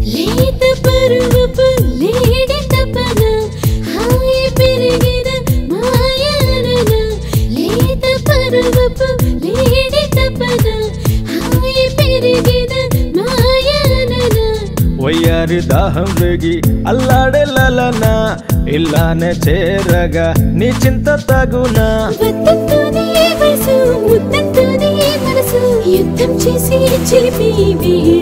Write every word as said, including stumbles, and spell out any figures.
లేత పరువపు లేడి తపన హాయి పెరిగిన మాయనన లేత పరువపు లేడి తపన హాయి పెరిగిన మాయనన వయ్యారి దాహం రేగి అల్లాడే లలనా ఇల్లానే చేరగా నీ చింత తగునా వద్దతోనే వయసు ముద్దతోనే మనసు యుద్ధం చేసి చిలిపి